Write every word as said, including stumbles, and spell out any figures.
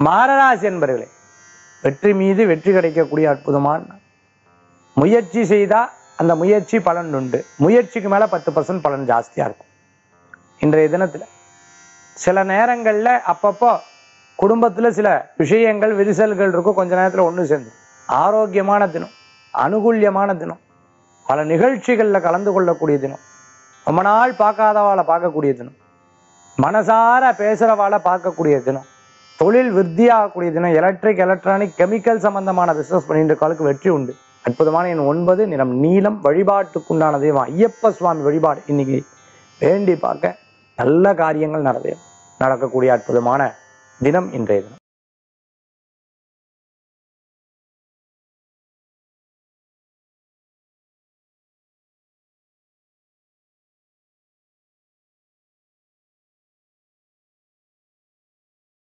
மாரராசி என்பர்களே, வெற்றி மீது வெற்றி கிடைக்கக்கூடிய அற்புதமான முயற்சி செய்தா அந்த முயற்சி பலன் உண்டு. முயற்சிக்கு மேல பத்து பர்சன்ட் பலன் ஜாஸ்தியா இருக்கும். இன்றைய தினத்துல சில நேரங்கள்ல அப்பப்போ குடும்பத்துல சில விஷயங்கள் விரிசல்கள் இருக்கும். கொஞ்ச நேரத்துல ஒண்ணு சேர்ந்து ஆரோக்கியமான தினம், அனுகூல்யமான தினம், பல நிகழ்ச்சிகள்ல கலந்து கொள்ளக்கூடிய தினம், ரொம்ப நாள் பார்க்காதவாளை பார்க்கக்கூடிய தினம், மனசார பேசுறவாளை பார்க்கக்கூடிய தினம், தொழில் விருத்தியாகக்கூடிய தினம், எலக்ட்ரிக் எலக்ட்ரானிக் கெமிக்கல் சம்பந்தமான பிசினஸ் பண்ணிட்டு இருக்காளுக்கு வெற்றி உண்டு. அற்புதமான எண் ஒன்பது, நிறம் நீலம். வழிபாட்டுக்குண்டான தெய்வம் ஐயப்ப சுவாமி வழிபாடு இன்னைக்கு வேண்டி பார்க்க நல்ல காரியங்கள் நடந்தே நடக்கக்கூடிய அற்புதமான தினம் இன்றைய தினம்.